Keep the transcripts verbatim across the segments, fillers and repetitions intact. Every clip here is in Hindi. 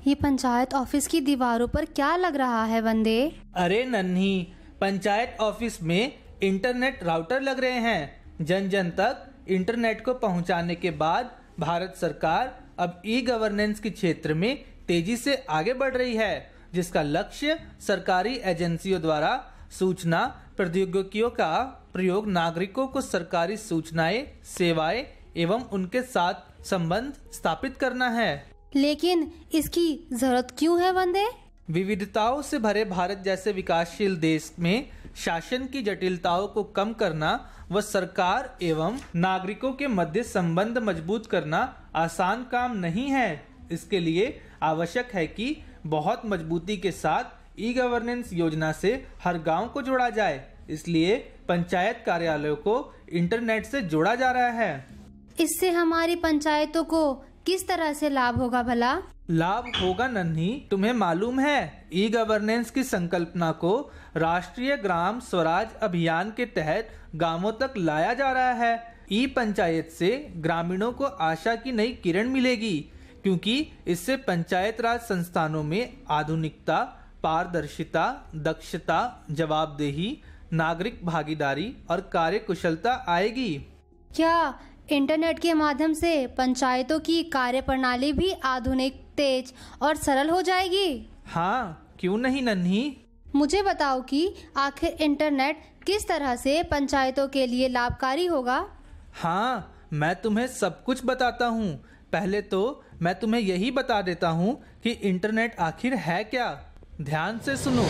ये पंचायत ऑफिस की दीवारों पर क्या लग रहा है वंदे? अरे नन्ही, पंचायत ऑफिस में इंटरनेट राउटर लग रहे हैं। जन जन तक इंटरनेट को पहुंचाने के बाद भारत सरकार अब ई गवर्नेंस के क्षेत्र में तेजी से आगे बढ़ रही है, जिसका लक्ष्य सरकारी एजेंसियों द्वारा सूचना प्रौद्योगिकियों का प्रयोग नागरिकों को सरकारी सूचनाएं, सेवाएं एवं उनके साथ संबंध स्थापित करना है। लेकिन इसकी जरूरत क्यों है वंदे? विविधताओं से भरे भारत जैसे विकासशील देश में शासन की जटिलताओं को कम करना व सरकार एवं नागरिकों के मध्य संबंध मजबूत करना आसान काम नहीं है। इसके लिए आवश्यक है कि बहुत मजबूती के साथ ई गवर्नेंस योजना से हर गांव को जोड़ा जाए। इसलिए पंचायत कार्यालयों को इंटरनेट से जोड़ा जा रहा है। इससे हमारी पंचायतों को किस तरह से लाभ होगा भला? लाभ होगा नन्ही, तुम्हें मालूम है ई गवर्नेंस की संकल्पना को राष्ट्रीय ग्राम स्वराज अभियान के तहत गांवों तक लाया जा रहा है। ई पंचायत से ग्रामीणों को आशा की नई किरण मिलेगी, क्योंकि इससे पंचायत राज संस्थानों में आधुनिकता, पारदर्शिता, दक्षता, जवाबदेही, नागरिक भागीदारी और कार्यकुशलता आएगी। क्या इंटरनेट के माध्यम से पंचायतों की कार्यप्रणाली भी आधुनिक, तेज और सरल हो जाएगी? हाँ, क्यों नहीं नन्ही। मुझे बताओ कि आखिर इंटरनेट किस तरह से पंचायतों के लिए लाभकारी होगा? हाँ, मैं तुम्हें सब कुछ बताता हूँ। पहले तो मैं तुम्हें यही बता देता हूँ कि इंटरनेट आखिर है क्या। ध्यान से सुनो।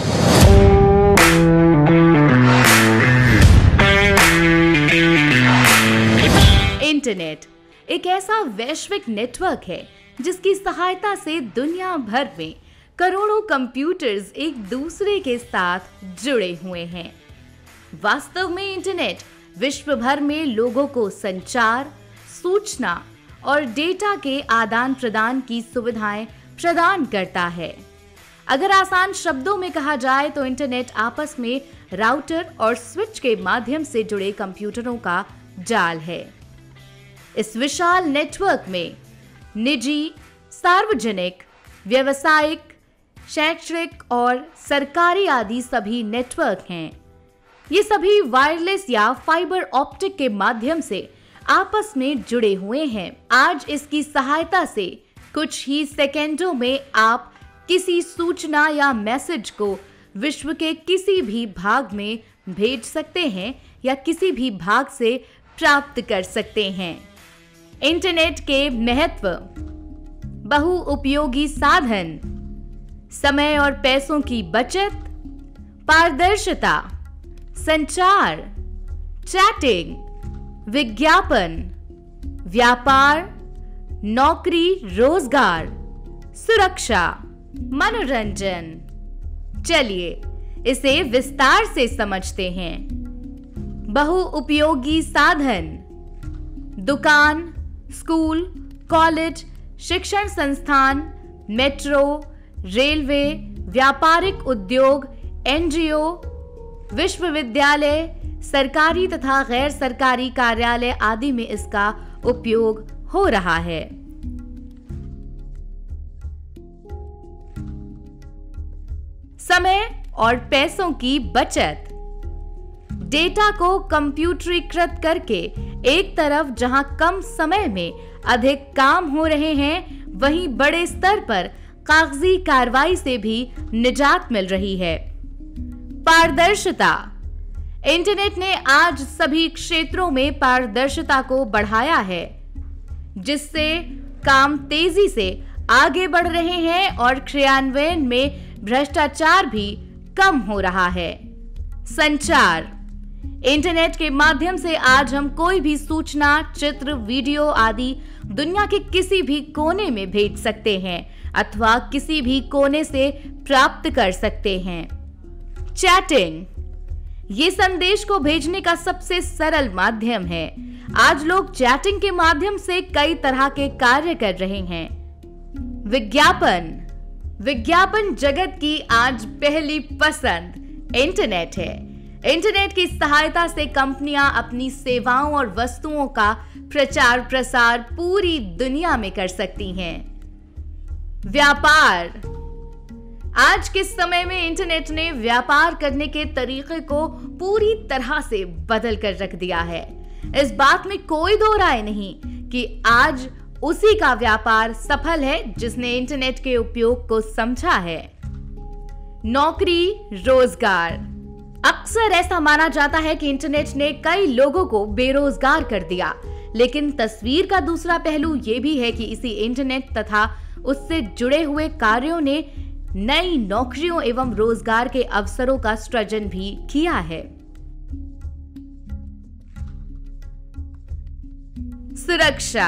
इंटरनेट एक ऐसा वैश्विक नेटवर्क है जिसकी सहायता से दुनिया भर में करोड़ों कंप्यूटर्स एक दूसरे के साथ जुड़े हुए हैं। वास्तव में इंटरनेट विश्व भर में लोगों को संचार, सूचना और डेटा के आदान प्रदान की सुविधाएं प्रदान करता है। अगर आसान शब्दों में कहा जाए तो इंटरनेट आपस में राउटर और स्विच के माध्यम से जुड़े कंप्यूटरों का जाल है। इस विशाल नेटवर्क में निजी, सार्वजनिक, व्यावसायिक, शैक्षणिक और सरकारी आदि सभी नेटवर्क हैं। ये सभी वायरलेस या फाइबर ऑप्टिक के माध्यम से आपस में जुड़े हुए हैं। आज इसकी सहायता से कुछ ही सेकेंडों में आप किसी सूचना या मैसेज को विश्व के किसी भी भाग में भेज सकते हैं या किसी भी भाग से प्राप्त कर सकते हैं। इंटरनेट के महत्व: बहुउपयोगी साधन, समय और पैसों की बचत, पारदर्शिता, संचार, चैटिंग, विज्ञापन, व्यापार, नौकरी, रोजगार, सुरक्षा, मनोरंजन। चलिए इसे विस्तार से समझते हैं। बहुउपयोगी साधन: दुकान, स्कूल, कॉलेज, शिक्षण संस्थान, मेट्रो, रेलवे, व्यापारिक उद्योग, एनजीओ, विश्वविद्यालय, सरकारी तथा गैर सरकारी कार्यालय आदि में इसका उपयोग हो रहा है। समय और पैसों की बचत: डेटा को कंप्यूटरीकृत करके एक तरफ जहां कम समय में अधिक काम हो रहे हैं, वहीं बड़े स्तर पर कागजी कार्रवाई से भी निजात मिल रही है। पारदर्शिता: इंटरनेट ने आज सभी क्षेत्रों में पारदर्शिता को बढ़ाया है, जिससे काम तेजी से आगे बढ़ रहे हैं और क्रियान्वयन में भ्रष्टाचार भी कम हो रहा है। संचार: इंटरनेट के माध्यम से आज हम कोई भी सूचना, चित्र, वीडियो आदि दुनिया के किसी भी कोने में भेज सकते हैं अथवा किसी भी कोने से प्राप्त कर सकते हैं। चैटिंग: ये संदेश को भेजने का सबसे सरल माध्यम है। आज लोग चैटिंग के माध्यम से कई तरह के कार्य कर रहे हैं। विज्ञापन: विज्ञापन जगत की आज पहली पसंद इंटरनेट है। इंटरनेट की सहायता से कंपनियां अपनी सेवाओं और वस्तुओं का प्रचार प्रसार पूरी दुनिया में कर सकती हैं। व्यापार। आज के समय में इंटरनेट ने व्यापार करने के तरीके को पूरी तरह से बदल कर रख दिया है। इस बात में कोई दो राय नहीं कि आज उसी का व्यापार सफल है जिसने इंटरनेट के उपयोग को समझा है। नौकरी, रोजगार। अक्सर ऐसा माना जाता है कि इंटरनेट ने कई लोगों को बेरोजगार कर दिया, लेकिन तस्वीर का दूसरा पहलू यह भी है कि इसी इंटरनेट तथा उससे जुड़े हुए कार्यों ने नई नौकरियों एवं रोजगार के अवसरों का सृजन भी किया है। सुरक्षा।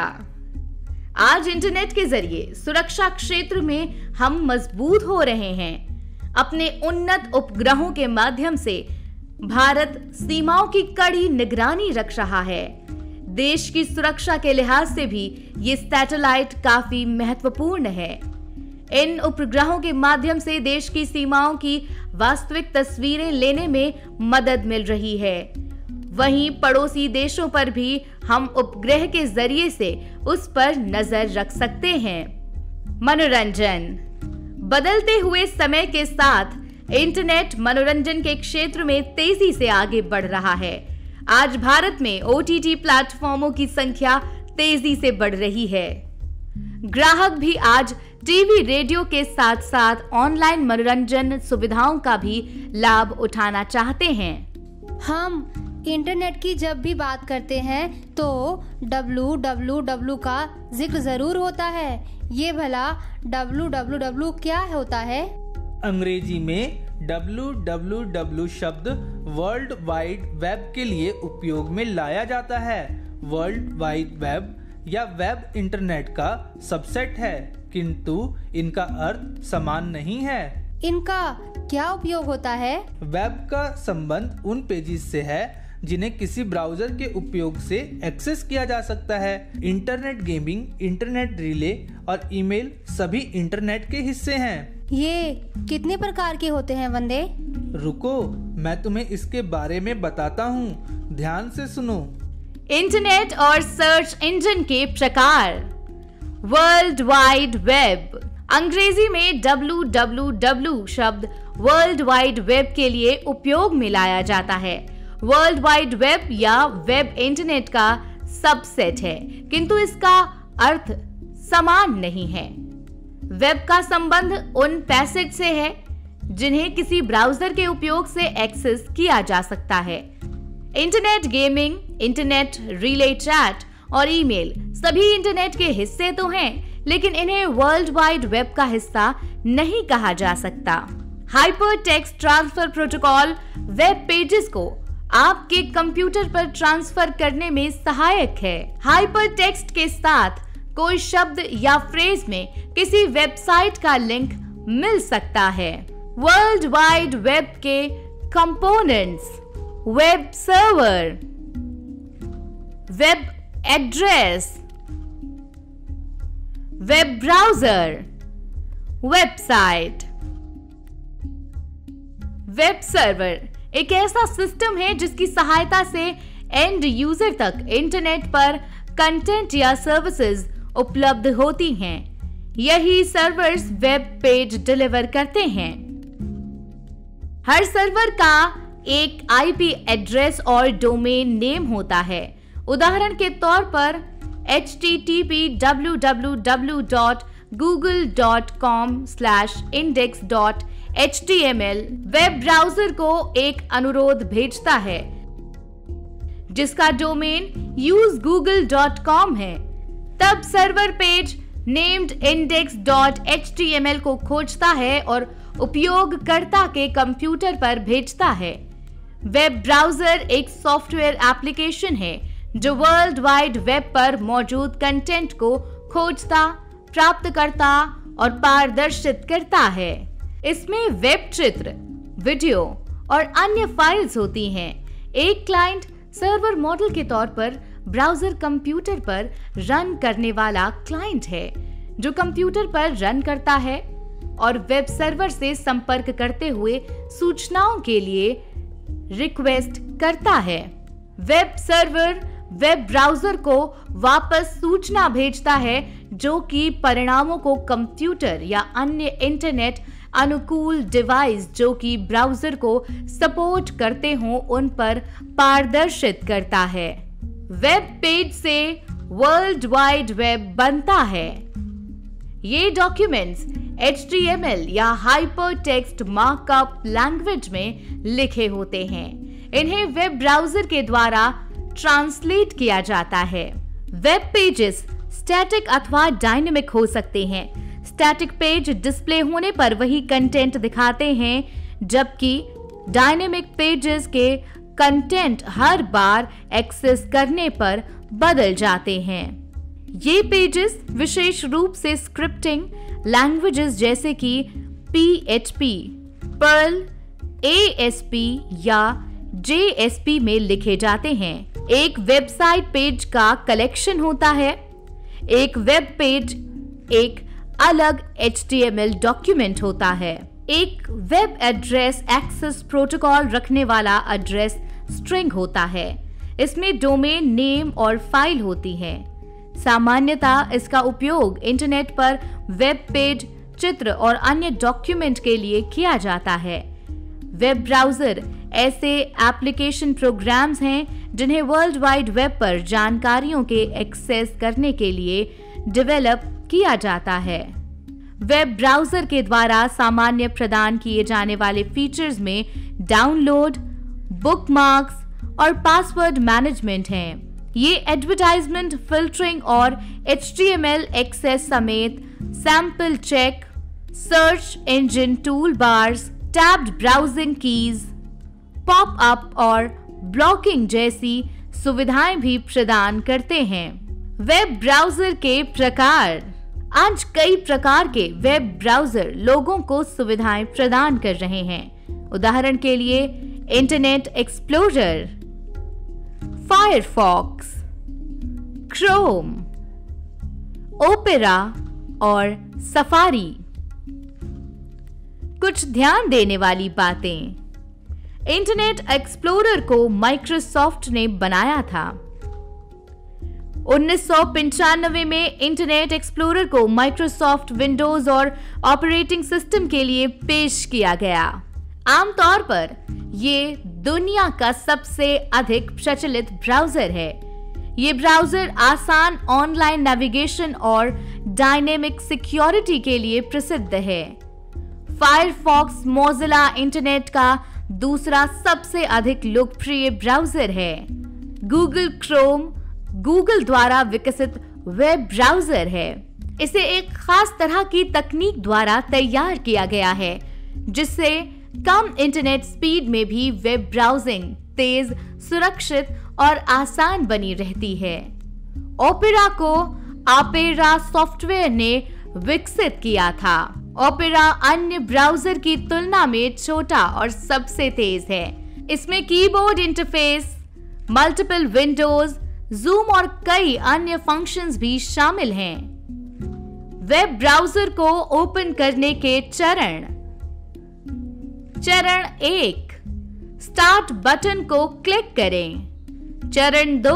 आज इंटरनेट के जरिए सुरक्षा क्षेत्र में हम मजबूत हो रहे हैं। अपने उन्नत उपग्रहों के माध्यम से भारत सीमाओं की कड़ी निगरानी रख रहा है। देश की सुरक्षा के लिहाज से भी ये सैटेलाइट काफी महत्वपूर्ण है। इन उपग्रहों के माध्यम से देश की सीमाओं की वास्तविक तस्वीरें लेने में मदद मिल रही है। वहीं पड़ोसी देशों पर भी हम उपग्रह के जरिए से उस पर नजर रख सकते हैं। मनोरंजन। बदलते हुए समय के साथ इंटरनेट मनोरंजन के क्षेत्र में तेजी से आगे बढ़ रहा है। आज भारत में ओटीटी प्लेटफॉर्मों की संख्या तेजी से बढ़ रही है। ग्राहक भी आज टीवी, रेडियो के साथ साथ ऑनलाइन मनोरंजन सुविधाओं का भी लाभ उठाना चाहते हैं। हम इंटरनेट की जब भी बात करते हैं तो डब्ल्यू डब्ल्यू डब्ल्यू का जिक्र जरूर होता है। ये भला डब्ल्यू डब्ल्यू डब्ल्यू क्या होता है? अंग्रेजी में डब्ल्यू डब्ल्यू डब्ल्यू शब्द वर्ल्ड वाइड वेब के लिए उपयोग में लाया जाता है। वर्ल्ड वाइड वेब या वेब इंटरनेट का सबसेट है, किंतु इनका अर्थ समान नहीं है। इनका क्या उपयोग होता है? वेब का संबंध उन पेजेस से है जिन्हें किसी ब्राउजर के उपयोग से एक्सेस किया जा सकता है। इंटरनेट गेमिंग, इंटरनेट रिले और ईमेल सभी इंटरनेट के हिस्से हैं। ये कितने प्रकार के होते हैं वंदे? रुको, मैं तुम्हें इसके बारे में बताता हूँ, ध्यान से सुनो। इंटरनेट और सर्च इंजन के प्रकार। World wide web. अंग्रेजी में डब्ल्यू डब्ल्यू डब्ल्यू शब्द वर्ल्ड वाइड वेब के लिए उपयोग में लाया जाता है। वर्ल्ड वाइड वेब या वेब इंटरनेट का सबसेट है, किंतु इसका अर्थ समान नहीं है। वेब का संबंध उन पैसेज से है जिन्हें किसी ब्राउजर के उपयोग से एक्सेस किया जा सकता है। Internet gaming, internet relay chat और ईमेल सभी इंटरनेट के हिस्से तो हैं, लेकिन इन्हें वर्ल्ड वाइड वेब का हिस्सा नहीं कहा जा सकता। Hypertext transfer protocol web pages को आपके कंप्यूटर पर ट्रांसफर करने में सहायक है। हाइपर टेक्स्ट के साथ कोई शब्द या फ्रेज में किसी वेबसाइट का लिंक मिल सकता है। वर्ल्ड वाइड वेब के components. Web server, web address, web browser, website. Web server एक ऐसा सिस्टम है जिसकी सहायता से एंड यूजर तक इंटरनेट पर कंटेंट या सर्विसेज उपलब्ध होती हैं। यही सर्वर्स वेब पेज डिलीवर करते हैं। हर सर्वर का एक आईपी एड्रेस और डोमेन नेम होता है। उदाहरण के तौर पर H T T P W W W dot Google dot com slash index dot H T M L web browser को एक अनुरोध भेजता है जिसका domain use Google dot com है। तब server page named index dot H T M L को खोजता है और उपयोगकर्ता के कंप्यूटर पर भेजता है। वेब ब्राउजर एक सॉफ्टवेयर एप्लीकेशन है जो वर्ल्ड वाइड वेब पर मौजूद कंटेंट को खोजता, प्राप्त करता और पारदर्शित करता है। इसमें वेब चित्र, वीडियो और अन्य फाइल्स होती हैं। एक क्लाइंट सर्वर मॉडल के तौर पर ब्राउजर कंप्यूटर पर रन करने वाला क्लाइंट है जो कंप्यूटर पर रन करता है और वेब सर्वर से संपर्क करते हुए सूचनाओं के लिए रिक्वेस्ट करता है। वेब सर्वर वेब ब्राउजर को वापस सूचना भेजता है जो कि परिणामों को कंप्यूटर या अन्य इंटरनेट अनुकूल डिवाइस जो कि ब्राउजर को सपोर्ट करते हों उन पर पारदर्शित करता है। वेब पेज से वर्ल्ड वाइड वेब बनता है। ये documents H T M L या हाइपर टेक्स्ट मार्कअप लैंग्वेज में लिखे होते हैं। इन्हें वेब ब्राउजर के द्वारा ट्रांसलेट किया जाता है। वेब पेजेस स्टैटिक अथवा डायनेमिक हो सकते हैं। स्टैटिक पेज डिस्प्ले होने पर वही कंटेंट दिखाते हैं, जबकि डायनेमिक पेजेस के कंटेंट हर बार एक्सेस करने पर बदल जाते हैं। ये पेजेस विशेष रूप से स्क्रिप्टिंग लैंग्वेजेस जैसे कि P H P, Perl, A S P या जे एस पी में लिखे जाते हैं। एक वेबसाइट पेज का कलेक्शन होता है। एक वेब पेज एक अलग H T M L document होता है। एक वेब एड्रेस एक्सेस प्रोटोकॉल रखने वाला एड्रेस स्ट्रिंग होता है। इसमें डोमेन नेम और फाइल होती है। सामान्यतः इसका उपयोग इंटरनेट पर वेब पेज, चित्र और अन्य डॉक्यूमेंट के लिए किया जाता है। वेब ब्राउजर ऐसे एप्लीकेशन प्रोग्राम्स हैं जिन्हें वर्ल्ड वाइड वेब पर जानकारियों के एक्सेस करने के लिए डेवलप किया जाता है। वेब ब्राउजर के द्वारा सामान्य प्रदान किए जाने वाले फीचर्स में डाउनलोड, बुकमार्क्स और पासवर्ड मैनेजमेंट हैं। ये एडवर्टाइजमेंट फिल्टरिंग और H T M L access समेत sample check, search engine toolbars, tabbed browsing keys, pop up और ब्लॉकिंग जैसी सुविधाएं भी प्रदान करते हैं। वेब ब्राउजर के प्रकार। आज कई प्रकार के वेब ब्राउजर लोगों को सुविधाएं प्रदान कर रहे हैं। उदाहरण के लिए Internet Explorer, Firefox, Chrome, Opera और सफारी। कुछ ध्यान देने वाली बातें। इंटरनेट एक्सप्लोरर को माइक्रोसॉफ्ट ने बनाया था। उन्नीस सौ पंचानवे में इंटरनेट एक्सप्लोरर को माइक्रोसॉफ्ट विंडोज और ऑपरेटिंग सिस्टम के लिए पेश किया गया। आमतौर पर ये दुनिया का सबसे अधिक प्रचलित ब्राउजर है। ये ब्राउजर आसान ऑनलाइन नेविगेशन और डायनेमिक सिक्योरिटी के लिए प्रसिद्ध है। फायरफॉक्स मोजिला इंटरनेट का दूसरा सबसे अधिक लोकप्रिय ब्राउजर है। गूगल क्रोम गूगल द्वारा विकसित वेब ब्राउजर है। इसे एक खास तरह की तकनीक द्वारा तैयार किया गया है, जिससे कम इंटरनेट स्पीड में भी वेब ब्राउजिंग तेज, सुरक्षित और आसान बनी रहती है। ओपेरा को आपेरा सॉफ्टवेयर ने विकसित किया था। ओपेरा अन्य ब्राउजर की तुलना में छोटा और सबसे तेज है। इसमें keyboard interface, multiple windows, zoom और कई अन्य फंक्शंस भी शामिल हैं। वेब ब्राउजर को ओपन करने के चरण। चरण एक, स्टार्ट बटन को क्लिक करें। चरण दो,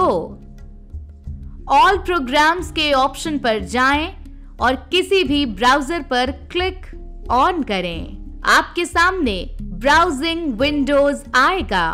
ऑल प्रोग्राम्स के ऑप्शन पर जाएं और किसी भी ब्राउजर पर क्लिक ऑन करें। आपके सामने ब्राउजिंग विंडोज आएगा।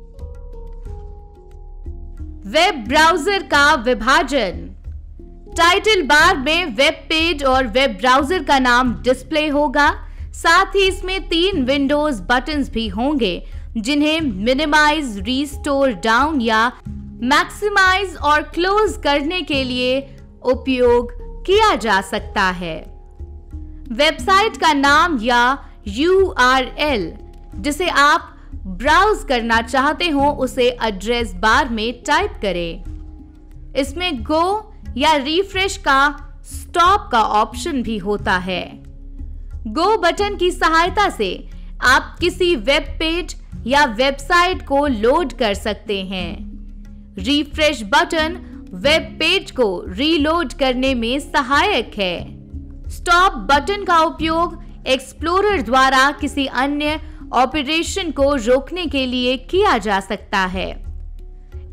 वेब ब्राउजर का विभाजन। टाइटल बार में वेब पेज और वेब ब्राउजर का नाम डिस्प्ले होगा। साथ ही इसमें तीन विंडोज बटन्स भी होंगे, जिन्हें मिनिमाइज, रीस्टोर डाउन या मैक्सिमाइज और क्लोज करने के लिए उपयोग किया जा सकता है। वेबसाइट का नाम या यू आर एल जिसे आप ब्राउज करना चाहते हो उसे एड्रेस बार में टाइप करें। इसमें गो या रिफ्रेश का स्टॉप का ऑप्शन भी होता है। गो बटन की सहायता से आप किसी वेब पेज या वेबसाइट को लोड कर सकते हैं। रिफ्रेश बटन वेब पेज को रीलोड करने में सहायक है। स्टॉप बटन का उपयोग एक्सप्लोरर द्वारा किसी अन्य ऑपरेशन को रोकने के लिए किया जा सकता है।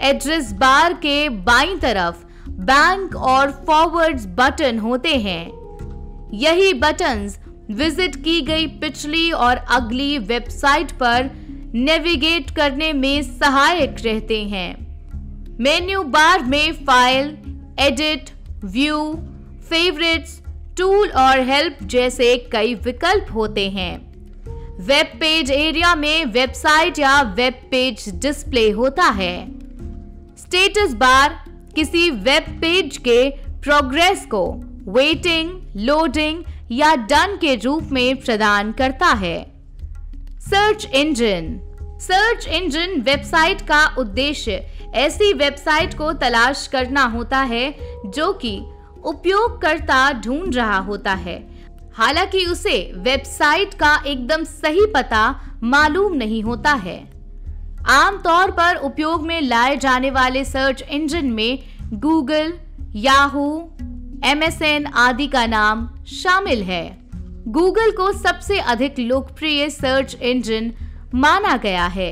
एड्रेस बार के बाईं तरफ बैंक और फॉरवर्ड्स बटन होते हैं। यही बटन्स विजिट की गई पिछली और अगली वेबसाइट पर नेविगेट करने में सहायक रहते हैं। मेन्यू बार में file, edit, view, favourites, tool और हेल्प जैसे कई विकल्प होते हैं। वेब पेज एरिया में वेबसाइट या वेब पेज डिस्प्ले होता है। स्टेटस बार किसी वेब पेज के प्रोग्रेस को वेटिंग, लोडिंग या डन के रूप में प्रदान करता है। Search engine search engine website का उद्देश्य ऐसी वेबसाइट को तलाश करना होता है जो कि उपयोगकर्ता ढूंढ रहा होता है, हालांकि उसे वेबसाइट का एकदम सही पता मालूम नहीं होता है। आमतौर पर उपयोग में लाए जाने वाले सर्च इंजन में Google, Yahoo, M S N आदि का नाम शामिल है। गूगल को सबसे अधिक लोकप्रिय सर्च इंजन माना गया है।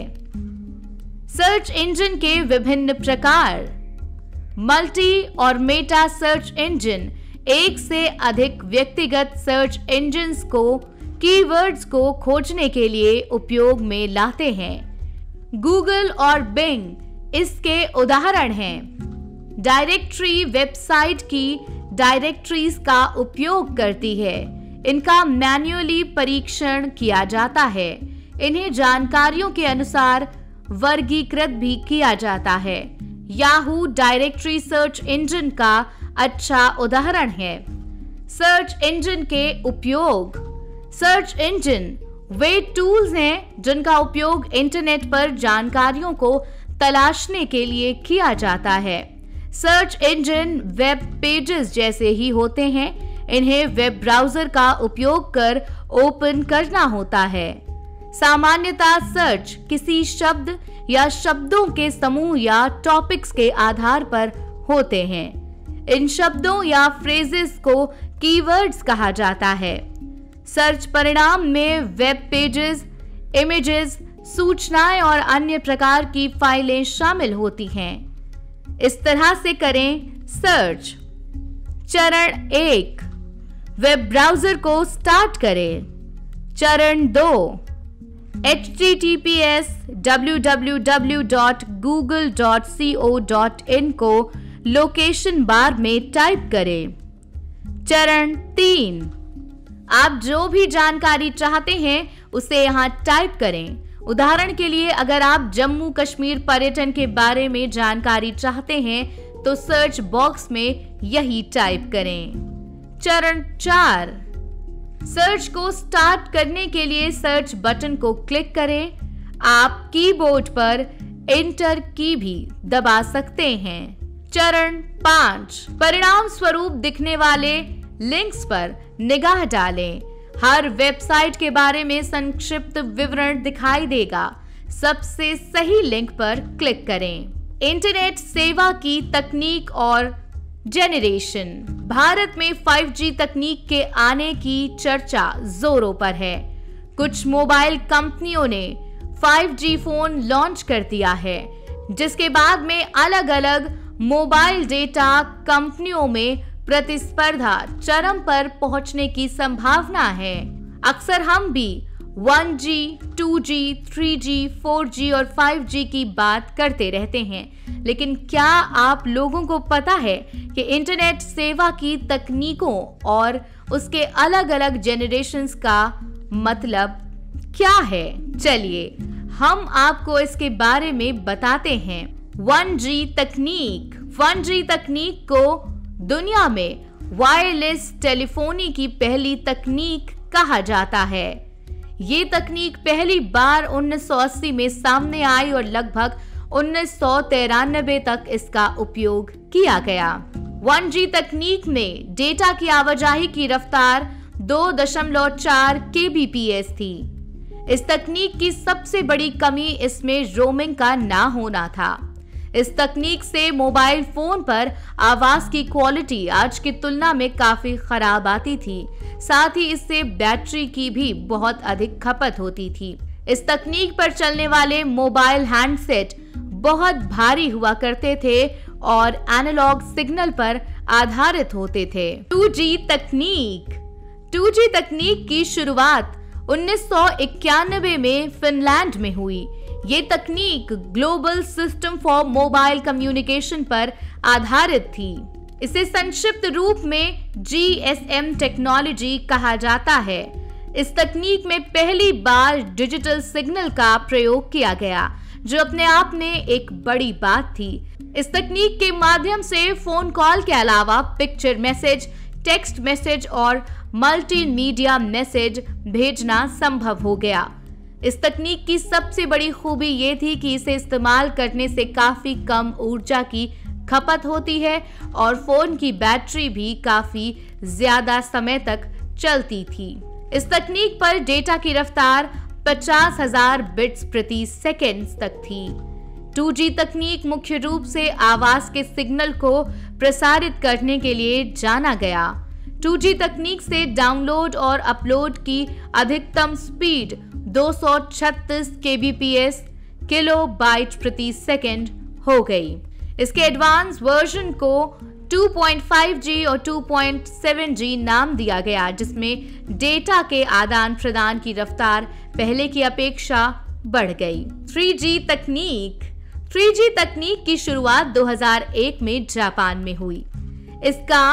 सर्च इंजन के विभिन्न प्रकार। मल्टी और मेटा सर्च इंजन एक से अधिक व्यक्तिगत सर्च इंजन्स को कीवर्ड्स को खोजने के लिए उपयोग में लाते हैं। गूगल और बिंग इसके उदाहरण हैं। डायरेक्टरी वेबसाइट की डायरेक्टरीज का उपयोग करती है। इनका मैन्युअली परीक्षण किया जाता है। इन्हें जानकारियों के अनुसार वर्गीकृत भी किया जाता है। याहू डायरेक्टरी सर्च इंजन का अच्छा उदाहरण है। सर्च इंजन के उपयोग। सर्च इंजन वे टूल्स हैं जिनका उपयोग इंटरनेट पर जानकारियों को तलाशने के लिए किया जाता है। सर्च इंजन वेब पेजेस जैसे ही होते हैं। इन्हें वेब ब्राउजर का उपयोग कर ओपन करना होता है। सामान्यतः सर्च किसी शब्द या शब्दों के समूह या टॉपिक्स के आधार पर होते हैं। इन शब्दों या फ्रेजेस को कीवर्ड्स कहा जाता है। सर्च परिणाम में वेब पेजेस, इमेजेस, सूचनाएं और अन्य प्रकार की फाइलें शामिल होती हैं। इस तरह से करें सर्च। चरण एक, वेब ब्राउजर को स्टार्ट करें। चरण दो, H T T P S W W W dot Google dot co dot in को लोकेशन बार में टाइप करें। चरण तीन, आप जो भी जानकारी चाहते हैं उसे यहां टाइप करें। उदाहरण के लिए अगर आप जम्मू कश्मीर पर्यटन के बारे में जानकारी चाहते हैं तो सर्च बॉक्स में यही टाइप करें। चरण चार, सर्च को स्टार्ट करने के लिए सर्च बटन को क्लिक करें। आप कीबोर्ड पर एंटर की भी दबा सकते हैं। चरण पाँच, परिणाम स्वरूप दिखने वाले लिंक्स पर निगाह डालें। हर वेबसाइट के बारे में संक्षिप्त विवरण दिखाई देगा। सबसे सही लिंक पर क्लिक करें। इंटरनेट सेवा की तकनीक और जेनरेशन। भारत में फाइव जी तकनीक के आने की चर्चा जोरों पर है। कुछ मोबाइल कंपनियों ने फाइव जी फोन लॉन्च कर दिया है, जिसके बाद में अलग अलग मोबाइल डेटा कंपनियों में प्रतिस्पर्धा चरम पर पहुंचने की संभावना है। अक्सर हम भी one G, two G, three G, four G और फाइव जी की बात करते रहते हैं, लेकिन क्या आप लोगों को पता है कि इंटरनेट सेवा की तकनीकों और उसके अलग अलग जेनरेशंस का मतलब क्या है? चलिए हम आपको इसके बारे में बताते हैं। वन जी तकनीक। वन जी तकनीक को दुनिया में वायरलेस टेलीफोनी की पहली तकनीक कहा जाता है। ये तकनीक पहली बार उन्नीस सौ अस्सी में सामने आई और लगभग उन्नीस सौ तिरानवे तक इसका उपयोग किया गया। वन जी तकनीक में डेटा की आवाजाही की रफ्तार दो दशमलव चार के बी पी एस थी। इस तकनीक की सबसे बड़ी कमी इसमें रोमिंग का ना होना था। इस तकनीक से मोबाइल फोन पर आवाज की क्वालिटी आज की तुलना में काफी खराब आती थी। साथ ही इससे बैटरी की भी बहुत अधिक खपत होती थी। इस तकनीक पर चलने वाले मोबाइल हैंडसेट बहुत भारी हुआ करते थे और एनालॉग सिग्नल पर आधारित होते थे। टू जी तकनीक टू जी तकनीक की शुरुआत उन्नीस सौ इक्यानवे में फिनलैंड में हुई। ये तकनीक global system for mobile communication पर आधारित थी। इसे संक्षिप्त रूप में जी एस एम टेक्नोलॉजी कहा जाता है। इस तकनीक में पहली बार डिजिटल सिग्नल का प्रयोग किया गया, जो अपने आप में एक बड़ी बात थी। इस तकनीक के माध्यम से फोन कॉल के अलावा पिक्चर मैसेज, टेक्स्ट मैसेज और मल्टीमीडिया मैसेज भेजना संभव हो गया। इस तकनीक की सबसे बड़ी खूबी ये थी कि इसे इस्तेमाल करने से काफी कम ऊर्जा की खपत होती है और फोन की बैटरी भी काफी ज्यादा समय तक चलती थी। इस तकनीक पर डेटा की रफ्तार पचास हजार बिट्स प्रति सेकेंड तक थी। टू जी तकनीक मुख्य रूप से आवाज के सिग्नल को प्रसारित करने के लिए जाना गया। टू जी तकनीक से डाउनलोड और अपलोड की अधिकतम स्पीड दो सौ छत्तीस केबीपीएस किलो बाइट प्रति सेकंड हो गई। इसके एडवांस वर्जन को टू पॉइंट फाइव जी और टू पॉइंट सेवन जी नाम दिया गया, जिसमें डेटा के आदान प्रदान की रफ्तार पहले की अपेक्षा बढ़ गई। थ्री जी तकनीक थ्री जी तकनीक की शुरुआत दो हज़ार एक में जापान में हुई। इसका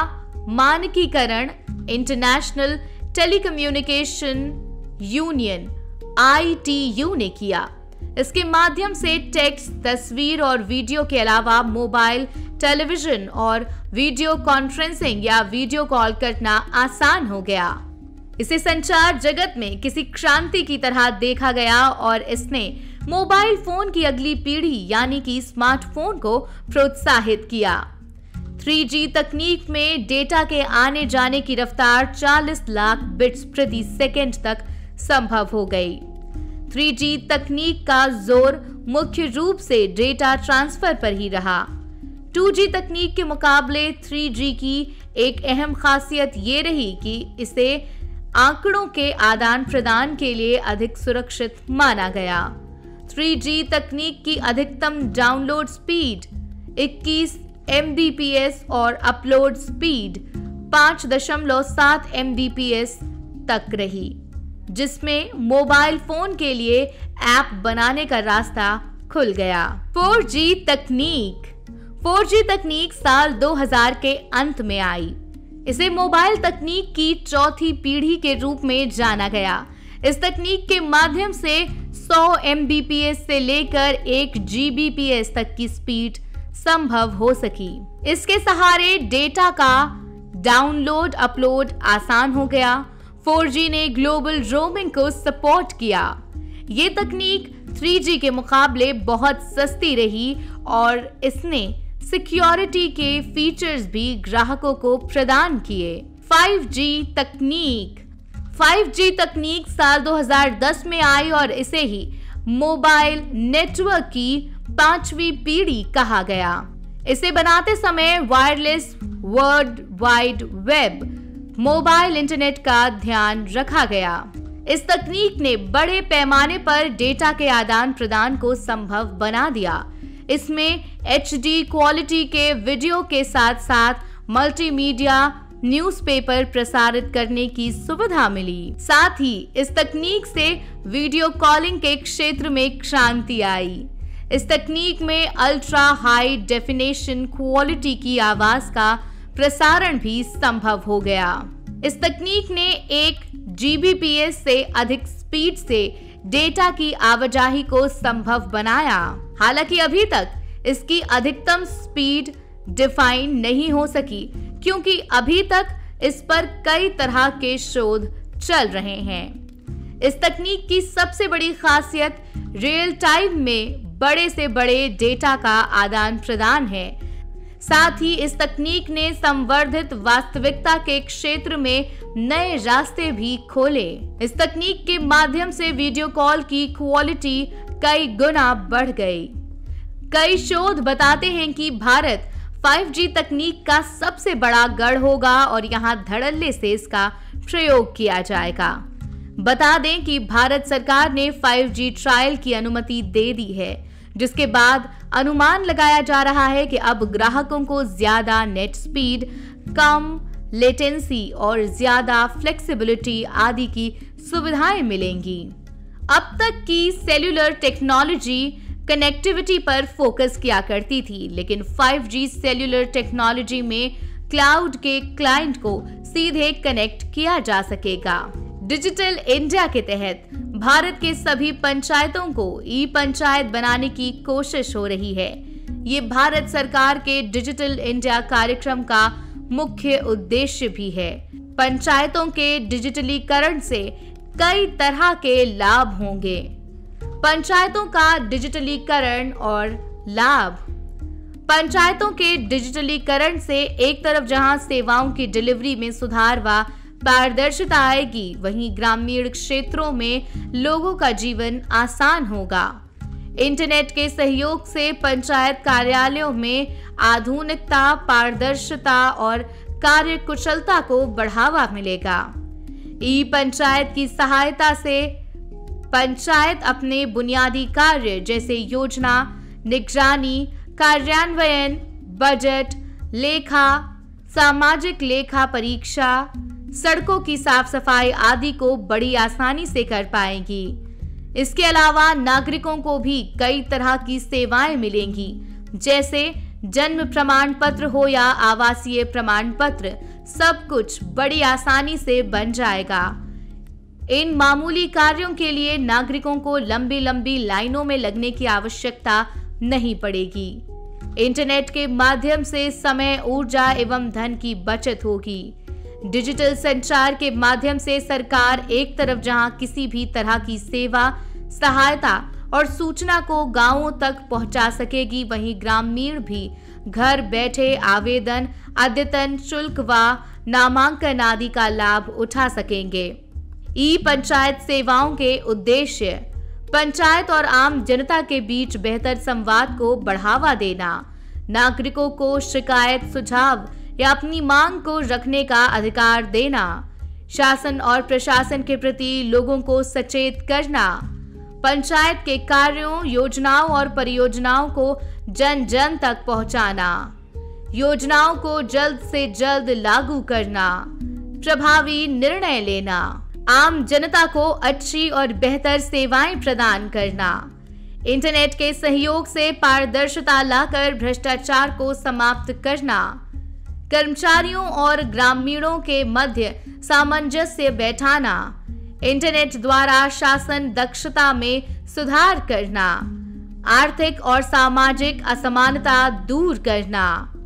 मानकीकरण international telecommunication union I T U ने किया। इसके माध्यम से टेक्स्ट, तस्वीर और वीडियो के अलावा मोबाइल, टेलीविजन और वीडियो कॉन्फ्रेंसिंग या वीडियो कॉल करना आसान हो गया। इसे संचार जगत में किसी क्रांति की तरह देखा गया और इसने मोबाइल फोन की अगली पीढ़ी यानी कि स्मार्टफोन को प्रोत्साहित किया। थ्री जी तकनीक में डेटा के आने जाने की रफ्तार चालीस लाख बिट्स प्रति सेकंड तक संभव हो गई। थ्री जी तकनीक का जोर मुख्य रूप से डेटा ट्रांसफर पर ही रहा। टू जी तकनीक के मुकाबले थ्री जी की एक अहम खासियत ये रही कि इसे आंकड़ों के आदान प्रदान के लिए अधिक सुरक्षित माना गया। थ्री जी तकनीक की अधिकतम डाउनलोड स्पीड इक्कीस एम बी पी एस और अपलोड स्पीड पाँच दशमलव सात एम बी पी एस तक रही, जिसमें मोबाइल फोन के लिए ऐप बनाने का रास्ता खुल गया। फोर जी तकनीक फोर जी तकनीक साल दो हज़ार के अंत में आई। इसे मोबाइल तकनीक की चौथी पीढ़ी के रूप में जाना गया। इस तकनीक के माध्यम से सौ एम बी पी एस से लेकर एक जी बी पी एस तक की स्पीड संभव हो सकी। इसके सहारे डेटा का डाउनलोड अपलोड आसान हो गया। फोर जी ने ग्लोबल रोमिंग को सपोर्ट किया। ये तकनीक थ्री जी के मुकाबले बहुत सस्ती रही और इसने सिक्योरिटी के फीचर्स भी ग्राहकों को प्रदान किए। फाइव जी तकनीक फाइव जी तकनीक साल दो हज़ार दस में आई और इसे ही मोबाइल नेटवर्क की पांचवी पीढ़ी कहा गया। इसे बनाते समय wireless world wide web mobile internet का ध्यान रखा गया। इस तकनीक ने बड़े पैमाने पर डेटा के आदान प्रदान को संभव बना दिया। इसमें एच डी क्वालिटी के वीडियो के साथ साथ मल्टीमीडिया न्यूज़पेपर प्रसारित करने की सुविधा मिली। साथ ही इस तकनीक से वीडियो कॉलिंग के क्षेत्र में क्रांति आई। इस तकनीक में अल्ट्रा हाई डेफिनेशन क्वालिटी की आवाज का प्रसारण भी संभव हो गया। इस तकनीक ने एक जी बी पी एस से अधिक स्पीड से डेटा की आवाजाही को संभव बनाया। हालांकि अभी तक इसकी अधिकतम स्पीड डिफाइन नहीं हो सकी, क्योंकि अभी तक इस पर कई तरह के शोध चल रहे हैं। इस तकनीक की सबसे बड़ी खासियत रियल टाइम में बड़े से बड़े डेटा का आदान प्रदान है। साथ ही इस तकनीक ने संवर्धित वास्तविकता के क्षेत्र में नए रास्ते भी खोले। इस तकनीक के माध्यम से वीडियो कॉल की क्वालिटी कई गुना बढ़ गई। कई शोध बताते हैं कि भारत फाइव जी तकनीक का सबसे बड़ा गढ़ होगा और यहाँ धड़ल्ले से इसका प्रयोग किया जाएगा। बता दें कि भारत सरकार ने फाइव जी ट्रायल की अनुमति दे दी है, जिसके बाद अनुमान लगाया जा रहा है कि अब ग्राहकों को ज्यादा नेट स्पीड, कम लेटेंसी और ज्यादा फ्लेक्सिबिलिटी आदि की सुविधाएं मिलेंगी। अब तक की सेल्यूलर टेक्नोलॉजी कनेक्टिविटी पर फोकस किया करती थी, लेकिन फाइव जी सेल्यूलर टेक्नोलॉजी में क्लाउड के क्लाइंट को सीधे कनेक्ट किया जा सकेगा। डिजिटल इंडिया के तहत भारत के सभी पंचायतों को ई पंचायत बनाने की कोशिश हो रही है। ये भारत सरकार के डिजिटल इंडिया कार्यक्रम का मुख्य उद्देश्य भी है। पंचायतों के डिजिटलीकरण से कई तरह के लाभ होंगे। पंचायतों का डिजिटलीकरण और लाभ। पंचायतों के डिजिटलीकरण से एक तरफ जहां सेवाओं की डिलीवरी में सुधार व पारदर्शिता आएगी, वहीं ग्रामीण क्षेत्रों में लोगों का जीवन आसान होगा। इंटरनेट के सहयोग से पंचायत कार्यालयों में आधुनिकता, पारदर्शिता और कार्यकुशलता को बढ़ावा मिलेगा। ई पंचायत की सहायता से पंचायत अपने बुनियादी कार्य जैसे योजना, निगरानी, कार्यान्वयन, बजट, लेखा, सामाजिक लेखा परीक्षा, सड़कों की साफ सफाई आदि को बड़ी आसानी से कर पाएंगी। इसके अलावा नागरिकों को भी कई तरह की सेवाएं मिलेंगी, जैसे जन्म प्रमाण पत्र हो या आवासीय प्रमाण पत्र, सब कुछ बड़ी आसानी से बन जाएगा। इन मामूली कार्यों के लिए नागरिकों को लंबी लंबी लाइनों में लगने की आवश्यकता नहीं पड़ेगी। इंटरनेट के माध्यम से समय, ऊर्जा एवं धन की बचत होगी। डिजिटल संचार के माध्यम से सरकार एक तरफ जहां किसी भी तरह की सेवा, सहायता और सूचना को गांवों तक पहुंचा सकेगी, वहीं ग्रामीण भी घर बैठे आवेदन, अद्यतन शुल्क व नामांकन आदि का लाभ उठा सकेंगे। ई पंचायत सेवाओं के उद्देश्य पंचायत और आम जनता के बीच बेहतर संवाद को बढ़ावा देना, नागरिकों को शिकायत, सुझाव या अपनी मांग को रखने का अधिकार देना, शासन और प्रशासन के प्रति लोगों को सचेत करना, पंचायत के कार्यों, योजनाओं और परियोजनाओं को जन जन तक पहुंचाना, योजनाओं को जल्द से जल्द लागू करना, प्रभावी निर्णय लेना, आम जनता को अच्छी और बेहतर सेवाएं प्रदान करना, इंटरनेट के सहयोग से पारदर्शिता लाकर भ्रष्टाचार को समाप्त करना, कर्मचारियों और ग्रामीणों के मध्य सामंजस्य बैठाना, इंटरनेट द्वारा शासन दक्षता में सुधार करना, आर्थिक और सामाजिक असमानता दूर करना।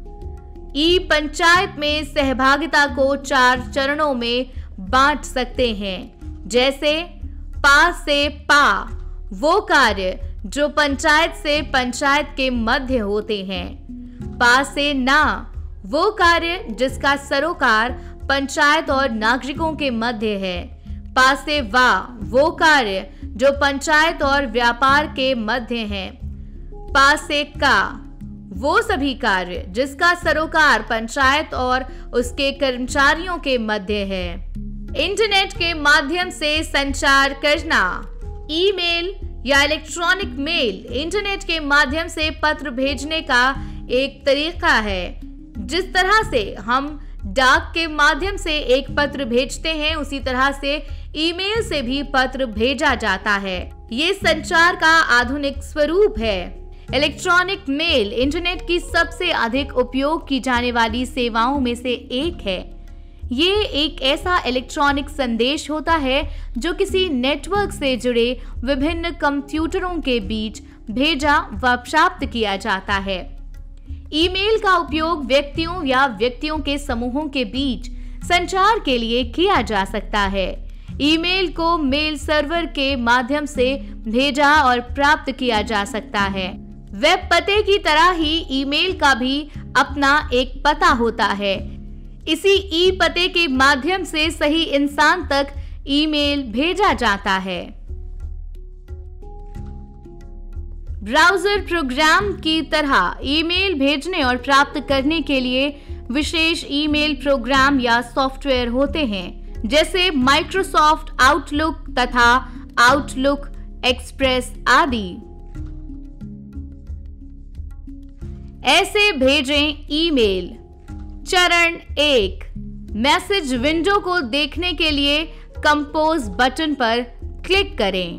ई पंचायत में सहभागिता को चार चरणों में बांट सकते हैं, जैसे पा से पा वो कार्य जो पंचायत से पंचायत के मध्य होते हैं, पा से ना वो कार्य जिसका सरोकार पंचायत और नागरिकों के मध्य है, पा से वा वो कार्य जो पंचायत और व्यापार के मध्य है, पा से का वो सभी कार्य जिसका सरोकार पंचायत और उसके कर्मचारियों के मध्य है। इंटरनेट के माध्यम से संचार करना, ईमेल या इलेक्ट्रॉनिक मेल इंटरनेट के माध्यम से पत्र भेजने का एक तरीका है। जिस तरह से हम डाक के माध्यम से एक पत्र भेजते हैं, उसी तरह से ईमेल से भी पत्र भेजा जाता है। ये संचार का आधुनिक स्वरूप है। इलेक्ट्रॉनिक मेल इंटरनेट की सबसे अधिक उपयोग की जाने वाली सेवाओं में से एक है। ये एक ऐसा इलेक्ट्रॉनिक संदेश होता है जो किसी नेटवर्क से जुड़े विभिन्न कंप्यूटरों के बीच भेजा व प्राप्त किया जाता है। ईमेल का उपयोग व्यक्तियों या व्यक्तियों के समूहों के बीच संचार के लिए किया जा सकता है। ईमेल को मेल सर्वर के माध्यम से भेजा और प्राप्त किया जा सकता है। वेब पते की तरह ही ईमेल का भी अपना एक पता होता है। इसी ई पते के माध्यम से सही इंसान तक ईमेल भेजा जाता है। ब्राउज़र प्रोग्राम की तरह ईमेल भेजने और प्राप्त करने के लिए विशेष ईमेल प्रोग्राम या सॉफ्टवेयर होते हैं, जैसे माइक्रोसॉफ्ट आउटलुक तथा आउटलुक एक्सप्रेस आदि। ऐसे भेजें ईमेल। चरण एक, मैसेज विंडो को देखने के लिए कंपोज बटन पर क्लिक करें।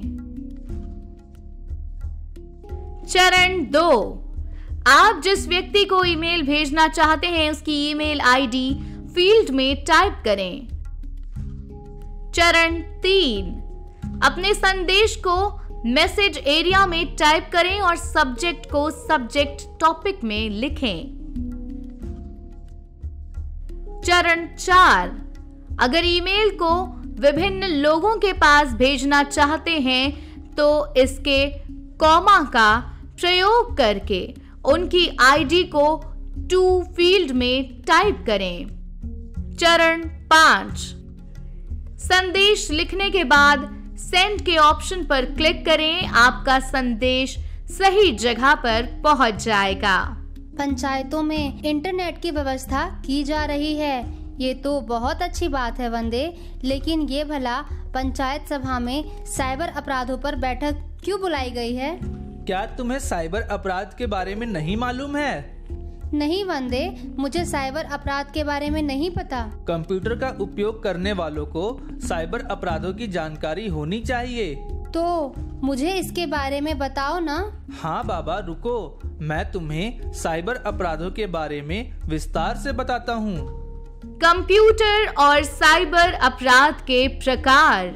चरण दो, आप जिस व्यक्ति को ईमेल भेजना चाहते हैं उसकी ईमेल आईडी फील्ड में टाइप करें। चरण तीन, अपने संदेश को मैसेज एरिया में टाइप करें और सब्जेक्ट को सब्जेक्ट टॉपिक में लिखें। चरण चार, अगर ईमेल को विभिन्न लोगों के पास भेजना चाहते हैं तो इसके कॉमा का प्रयोग करके उनकी आईडी को टू फील्ड में टाइप करें। चरण पांच, संदेश लिखने के बाद सेंड के ऑप्शन पर क्लिक करें। आपका संदेश सही जगह पर पहुंच जाएगा। पंचायतों में इंटरनेट की व्यवस्था की जा रही है, ये तो बहुत अच्छी बात है वंदे, लेकिन ये भला पंचायत सभा में साइबर अपराधों पर बैठक क्यों बुलाई गई है? क्या तुम्हें साइबर अपराध के बारे में नहीं मालूम है? नहीं वंदे, मुझे साइबर अपराध के बारे में नहीं पता। कंप्यूटर का उपयोग करने वालों को साइबर अपराधों की जानकारी होनी चाहिए। तो मुझे इसके बारे में बताओ ना। हाँ बाबा रुको, मैं तुम्हें साइबर अपराधों के बारे में विस्तार से बताता हूँ। कंप्यूटर और साइबर अपराध के प्रकार।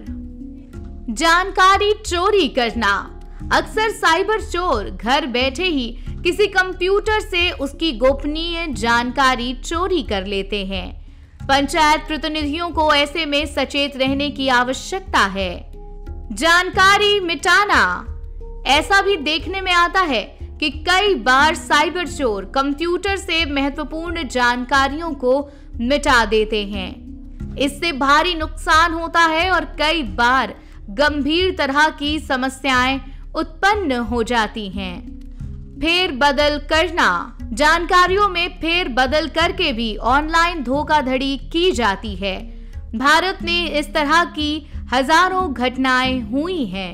जानकारी चोरी करना। अक्सर साइबर चोर घर बैठे ही किसी कंप्यूटर से उसकी गोपनीय जानकारी चोरी कर लेते हैं। पंचायत प्रतिनिधियों को ऐसे में सचेत रहने की आवश्यकता है। जानकारी मिटाना। ऐसा भी देखने में आता है कि कई बार साइबर चोर कंप्यूटर से महत्वपूर्ण जानकारियों को मिटा देते हैं। इससे भारी नुकसान होता है और कई बार गंभीर तरह की समस्याएं उत्पन्न हो जाती हैं। फेर बदल करना। जानकारियों में फेर बदल करके भी ऑनलाइन धोखाधड़ी की जाती है। भारत में इस तरह की हजारों घटनाएं हुई हैं।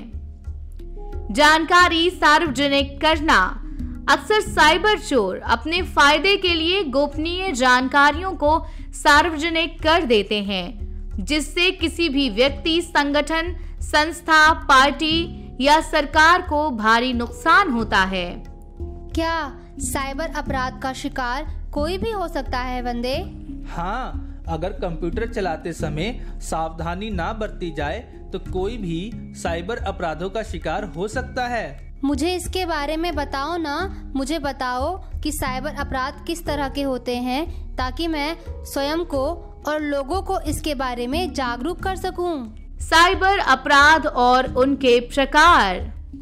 जानकारी सार्वजनिक करना। अक्सर साइबर चोर अपने फायदे के लिए गोपनीय जानकारियों को सार्वजनिक कर देते हैं, जिससे किसी भी व्यक्ति, संगठन, संस्था, पार्टी या सरकार को भारी नुकसान होता है। क्या साइबर अपराध का शिकार कोई भी हो सकता है वंदे? हाँ, अगर कंप्यूटर चलाते समय सावधानी ना बरती जाए तो कोई भी साइबर अपराधों का शिकार हो सकता है। मुझे इसके बारे में बताओ ना। मुझे बताओ कि साइबर अपराध किस तरह के होते हैं, ताकि मैं स्वयं को और लोगों को इसके बारे में जागरूक कर सकूं। साइबर अपराध और उनके प्रकार।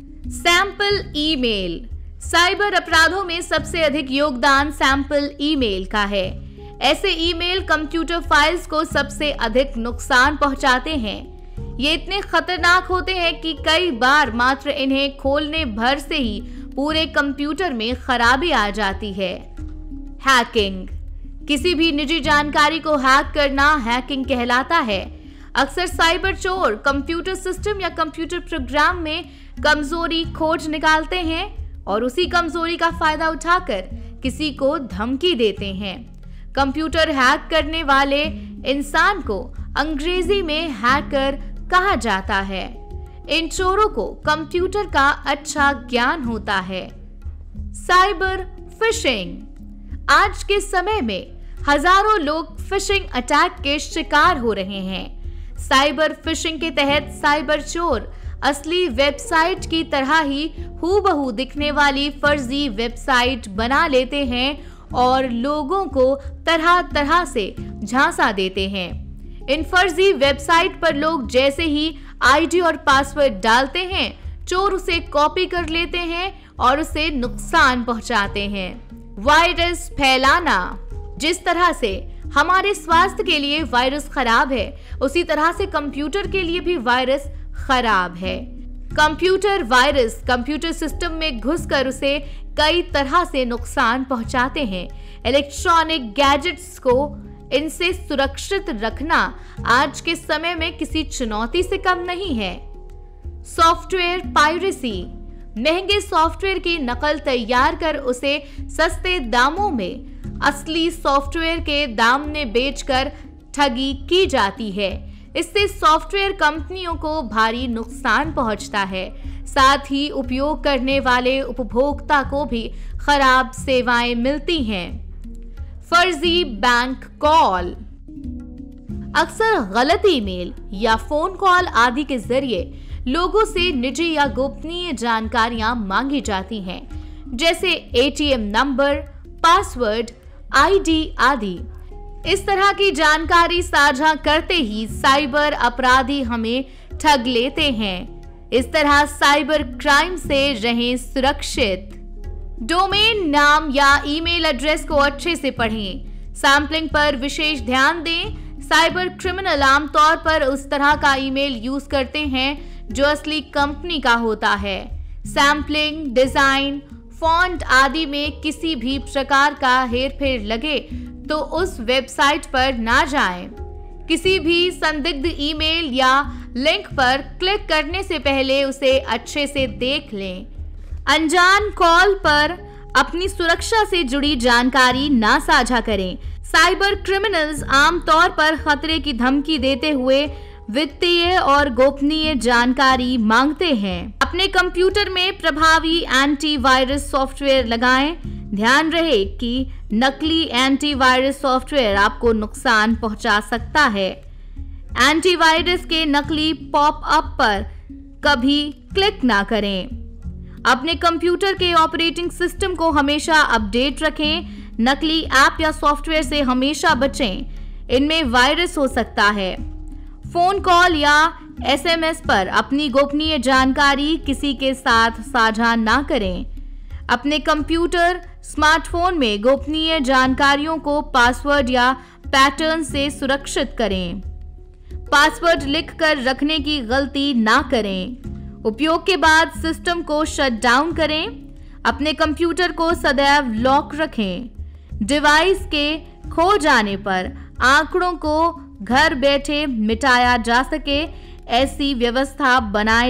Sample email. साइबर अपराधों में सबसे अधिक योगदान सैंपल ईमेल का है। ऐसे ईमेल कंप्यूटर फाइल्स को सबसे अधिक नुकसान पहुंचाते हैं। ये इतने खतरनाक होते हैं कि कई बार मात्र इन्हें खोलने भर से ही पूरे कंप्यूटर में खराबी आ जाती है। हैकिंग। किसी भी निजी जानकारी को हैक करना हैकिंग कहलाता है। अक्सर साइबर चोर कंप्यूटर सिस्टम या कंप्यूटर प्रोग्राम में कमजोरी खोज निकालते हैं और उसी कमजोरी का फायदा उठाकर किसी को धमकी देते हैं। कंप्यूटर हैक करने वाले इंसान को अंग्रेजी में हैकर कहा जाता है। इन चोरों को कंप्यूटर का अच्छा ज्ञान होता है। Cyber phishing. आज के समय में हजारों लोग फिशिंग अटैक के शिकार हो रहे हैं। साइबर फिशिंग के तहत साइबर चोर असली वेबसाइट की तरह ही हूबहू दिखने वाली फर्जी वेबसाइट बना लेते हैं और लोगों को तरह तरह से झांसा देते हैं। इन फर्जी वेबसाइट पर लोग जैसे ही आईडी और पासवर्ड डालते हैं, चोर उसे कॉपी कर लेते हैं और उसे नुकसान पहुंचाते हैं। वायरस फैलाना। जिस तरह से हमारे स्वास्थ्य के लिए वायरस खराब है, उसी तरह से कंप्यूटर के लिए भी वायरस खराब है। कंप्यूटर वायरस कंप्यूटर सिस्टम में घुसकर उसे कई तरह से नुकसान पहुंचाते हैं। इलेक्ट्रॉनिक गैजेट्स को इनसे सुरक्षित रखना आज के समय में किसी चुनौती से कम नहीं है। Software piracy. महंगे सॉफ्टवेयर की नकल तैयार कर उसे सस्ते दामों में असली सॉफ्टवेयर के दाम में बेचकर ठगी की जाती है। इससे सॉफ्टवेयर कंपनियों को भारी नुकसान पहुंचता है, साथ ही उपयोग करने वाले उपभोक्ता को भी खराब सेवाएं मिलती हैं। फर्जी बैंक कॉल। अक्सर गलत ईमेल या फोन कॉल आदि के जरिए लोगों से निजी या गोपनीय जानकारियां मांगी जाती हैं, जैसे एटीएम नंबर, पासवर्ड, आईडी आदि। इस तरह की जानकारी साझा करते ही साइबर अपराधी हमें ठग लेते हैं। इस तरह साइबर क्राइम से रहें सुरक्षित। डोमेन नाम या ईमेल एड्रेस को अच्छे से पढ़ें। सैम्पलिंग पर विशेष ध्यान दें। साइबर क्रिमिनल आमतौर पर उस तरह का ईमेल यूज करते हैं जो असली कंपनी का होता है। सैम्पलिंग, डिजाइन, फॉन्ट आदि में किसी भी प्रकार का हेरफेर लगे तो उस वेबसाइट पर ना जाएं। किसी भी संदिग्ध ईमेल या लिंक पर क्लिक करने से पहले उसे अच्छे से देख लें। अनजान कॉल पर अपनी सुरक्षा से जुड़ी जानकारी ना साझा करें। साइबर क्रिमिनल्स आमतौर पर खतरे की धमकी देते हुए वित्तीय और गोपनीय जानकारी मांगते हैं। अपने कंप्यूटर में प्रभावी एंटीवायरस सॉफ्टवेयर लगाएं। ध्यान रहे कि नकली एंटीवायरस सॉफ्टवेयर आपको नुकसान पहुंचा सकता है। एंटीवायरस के नकली पॉपअप पर कभी क्लिक ना करें। अपने कंप्यूटर के ऑपरेटिंग सिस्टम को हमेशा अपडेट रखें। नकली ऐप या सॉफ्टवेयर से हमेशा बचें, इनमें वायरस हो सकता है। फोन कॉल या एसएमएस पर अपनी गोपनीय जानकारी किसी के साथ साझा ना करें। अपने कंप्यूटर, स्मार्टफोन में गोपनीय जानकारियों को पासवर्ड या पैटर्न से सुरक्षित करें। पासवर्ड लिख कर रखने की गलती ना करें। उपयोग के बाद सिस्टम को शट डाउन करें। अपने कंप्यूटर को सदैव लॉक रखें। डिवाइस के खो जाने पर आंकड़ों को घर बैठे मिटाया जा सके, ऐसी व्यवस्था बनाए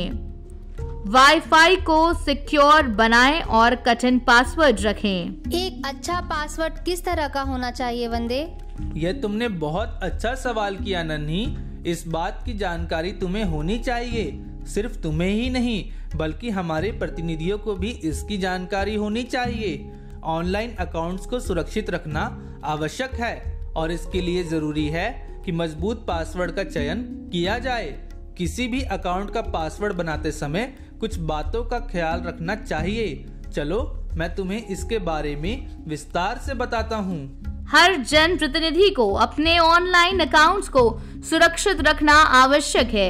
रखें। वाईफाई को सिक्योर बनाएं और कठिन पासवर्ड रखें। एक अच्छा पासवर्ड किस तरह का होना चाहिए वंदे? यह तुमने बहुत अच्छा सवाल किया नन्ही। इस बात की जानकारी तुम्हें होनी चाहिए। सिर्फ तुम्हें ही नहीं बल्कि हमारे प्रतिनिधियों को भी इसकी जानकारी होनी चाहिए। ऑनलाइन अकाउंट्स को सुरक्षित रखना आवश्यक है और इसके लिए जरूरी है कि मजबूत पासवर्ड का चयन किया जाए। किसी भी अकाउंट का पासवर्ड बनाते समय कुछ बातों का ख्याल रखना चाहिए। चलो मैं तुम्हें इसके बारे में विस्तार से बताता हूँ। हर जन प्रतिनिधि को अपने ऑनलाइन अकाउंट्स को सुरक्षित रखना आवश्यक है।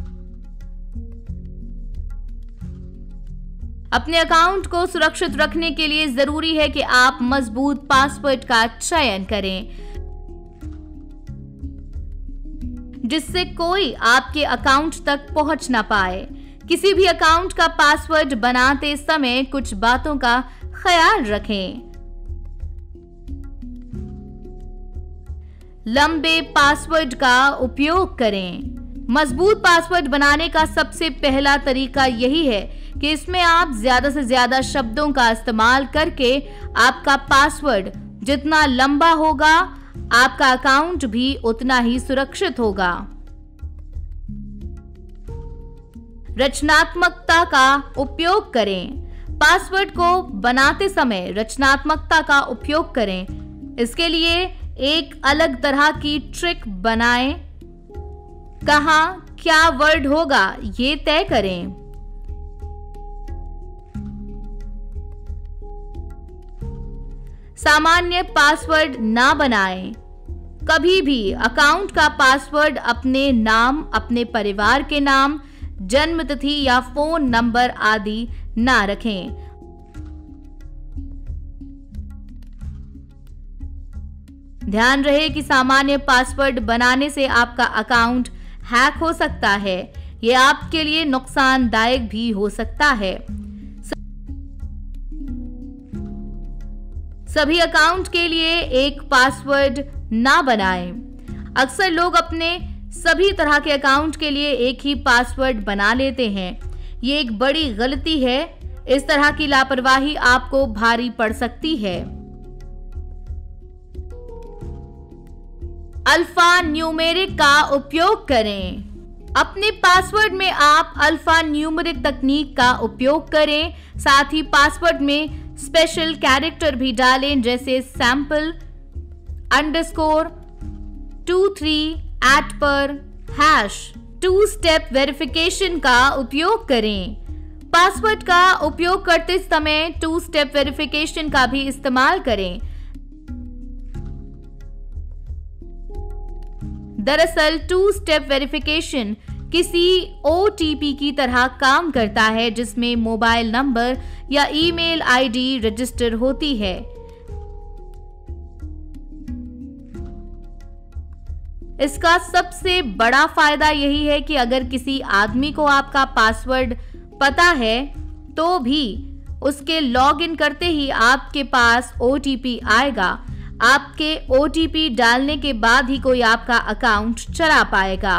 अपने अकाउंट को सुरक्षित रखने के लिए जरूरी है कि आप मजबूत पासवर्ड का चयन करें, जिससे कोई आपके अकाउंट तक पहुंच ना पाए। किसी भी अकाउंट का पासवर्ड बनाते समय कुछ बातों का ख्याल रखें। लंबे पासवर्ड का उपयोग करें। मजबूत पासवर्ड बनाने का सबसे पहला तरीका यही है कि इसमें आप ज्यादा से ज्यादा शब्दों का इस्तेमाल करके आपका पासवर्ड जितना लंबा होगा, आपका अकाउंट भी उतना ही सुरक्षित होगा। रचनात्मकता का उपयोग करें। पासवर्ड को बनाते समय रचनात्मकता का उपयोग करें। इसके लिए एक अलग तरह की ट्रिक बनाएं। कहां क्या वर्ड होगा ये तय करें। सामान्य पासवर्ड ना बनाएं। कभी भी अकाउंट का पासवर्ड अपने नाम, अपने परिवार के नाम, जन्म तिथि या फोन नंबर आदि ना रखें। ध्यान रहे कि सामान्य पासवर्ड बनाने से आपका अकाउंट हैक हो सकता है। यह आपके लिए नुकसानदायक भी हो सकता है। सभी अकाउंट के लिए एक पासवर्ड ना बनाएं। अक्सर लोग अपने सभी तरह के अकाउंट के लिए एक ही पासवर्ड बना लेते हैं। ये एक बड़ी गलती है। इस तरह की लापरवाही आपको भारी पड़ सकती है। अल्फा न्यूमेरिक का उपयोग करें। अपने पासवर्ड में आप अल्फा न्यूमेरिक तकनीक का उपयोग करें। साथ ही पासवर्ड में स्पेशल कैरेक्टर भी डालें, जैसे sample underscore two three eight पर हैश। टू स्टेप वेरिफिकेशन का उपयोग करें। पासवर्ड का उपयोग करते समय टू स्टेप वेरिफिकेशन का भी इस्तेमाल करें। दरअसल टू स्टेप वेरिफिकेशन किसी ओ टी पी की तरह काम करता है, जिसमें मोबाइल नंबर या ईमेल आईडी रजिस्टर होती है। इसका सबसे बड़ा फायदा यही है कि अगर किसी आदमी को आपका पासवर्ड पता है तो भी उसके लॉगिन करते ही आपके पास ओ टी पी आएगा। आपके ओ टी पी डालने के बाद ही कोई आपका अकाउंट चला पाएगा।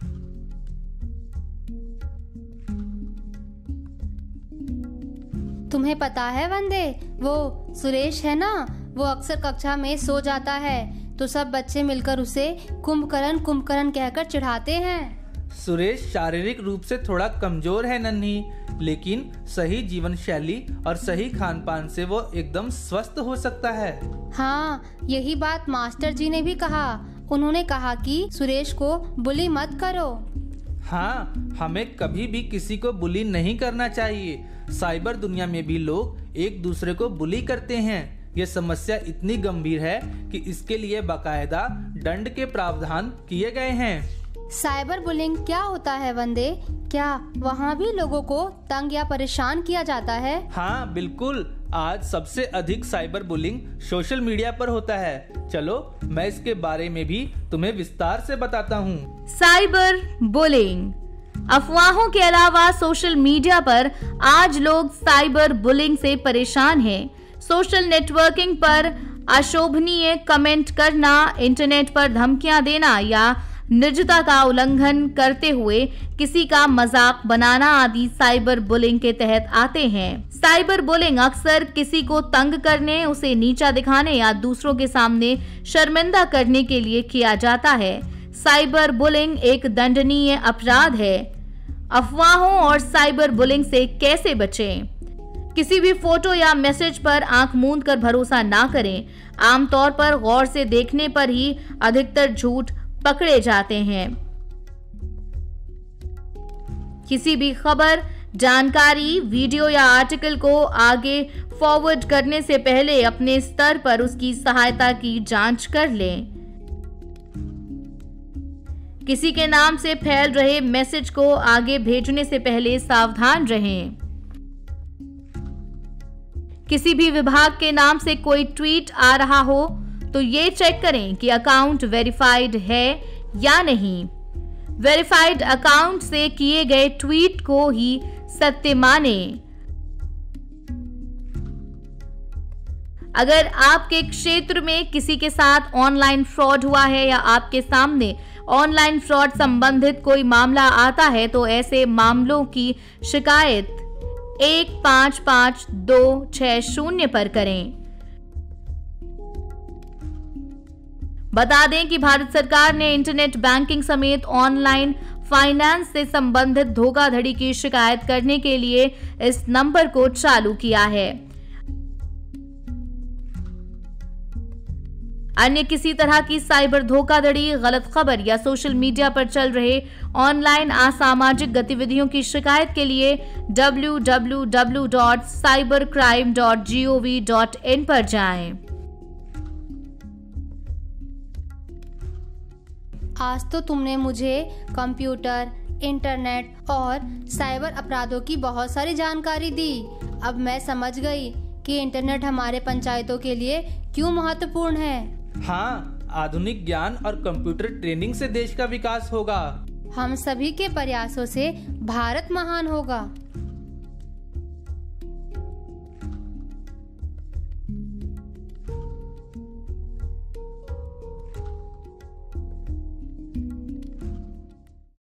तुम्हें पता है वंदे, वो सुरेश है ना, वो अक्सर कक्षा में सो जाता है तो सब बच्चे मिलकर उसे कुंभकर्ण कुंभकर्ण कहकर चिढ़ाते हैं। सुरेश शारीरिक रूप से थोड़ा कमजोर है नन्ही, लेकिन सही जीवन शैली और सही खान पान से वो एकदम स्वस्थ हो सकता है। हाँ, यही बात मास्टर जी ने भी कहा। उन्होंने कहा कि सुरेश को बुली मत करो। हाँ, हमें कभी भी किसी को बुली नहीं करना चाहिए। साइबर दुनिया में भी लोग एक दूसरे को बुली करते हैं। ये समस्या इतनी गंभीर है कि इसके लिए बाकायदा दंड के प्रावधान किए गए हैं। साइबर बुलिंग क्या होता है वंदे? क्या वहाँ भी लोगों को तंग या परेशान किया जाता है? हाँ बिल्कुल, आज सबसे अधिक साइबर बुलिंग सोशल मीडिया पर होता है। चलो मैं इसके बारे में भी तुम्हें विस्तार से बताता हूँ। साइबर बुलिंग अफवाहों के अलावा सोशल मीडिया पर आज लोग साइबर बुलिंग से परेशान हैं। सोशल नेटवर्किंग पर अशोभनीय कमेंट करना, इंटरनेट पर धमकियां देना या निजता का उल्लंघन करते हुए किसी का मजाक बनाना आदि साइबर बुलिंग के तहत आते हैं। साइबर बुलिंग अक्सर किसी को तंग करने, उसे नीचा दिखाने या दूसरों के सामने शर्मिंदा करने के लिए किया जाता है। साइबर बुलिंग एक दंडनीय अपराध है। अफवाहों और साइबर बुलिंग से कैसे बचें? किसी भी फोटो या मैसेज पर आंख मूंद कर भरोसा ना करें। आमतौर पर गौर से देखने पर ही अधिकतर झूठ पकड़े जाते हैं। किसी भी खबर, जानकारी, वीडियो या आर्टिकल को आगे फॉरवर्ड करने से पहले अपने स्तर पर उसकी सहायता की जांच कर लें। किसी के नाम से फैल रहे मैसेज को आगे भेजने से पहले सावधान रहें। किसी भी विभाग के नाम से कोई ट्वीट आ रहा हो तो ये चेक करें कि अकाउंट वेरीफाइड है या नहीं। वेरीफाइड अकाउंट से किए गए ट्वीट को ही सत्य माने। अगर आपके क्षेत्र में किसी के साथ ऑनलाइन फ्रॉड हुआ है या आपके सामने ऑनलाइन फ्रॉड संबंधित कोई मामला आता है तो ऐसे मामलों की शिकायत एक पाँच पाँच दो छह शून्य पर करें। बता दें कि भारत सरकार ने इंटरनेट बैंकिंग समेत ऑनलाइन फाइनेंस से संबंधित धोखाधड़ी की शिकायत करने के लिए इस नंबर को चालू किया है। अन्य किसी तरह की साइबर धोखाधड़ी, गलत खबर या सोशल मीडिया पर चल रहे ऑनलाइन असामाजिक गतिविधियों की शिकायत के लिए W W W dot cyber crime dot G O V dot in पर जाएं। आज तो तुमने मुझे कंप्यूटर, इंटरनेट और साइबर अपराधों की बहुत सारी जानकारी दी। अब मैं समझ गई कि इंटरनेट हमारे पंचायतों के लिए क्यों महत्वपूर्ण है। हाँ, आधुनिक ज्ञान और कंप्यूटर ट्रेनिंग से देश का विकास होगा। हम सभी के प्रयासों से भारत महान होगा।